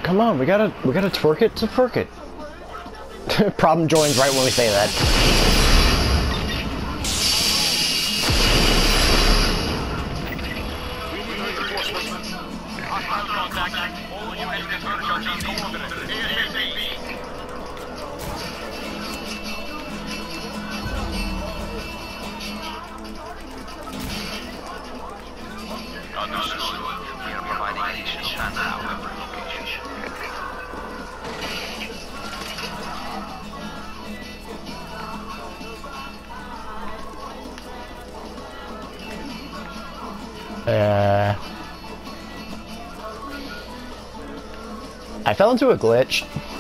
Come on, we gotta twerk it to twerk it. Problem joins right when we say that. I fell into a glitch.